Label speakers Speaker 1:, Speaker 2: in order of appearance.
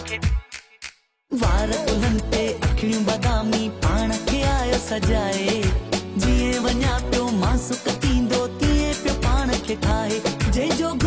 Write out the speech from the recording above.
Speaker 1: वार दुल्हन ते अखियूं बादामी पाण खे आयो सजाए जीअं वञा पियो मां सुख थींदो तीअं पियो पाण खे ठाहे जंहिंजो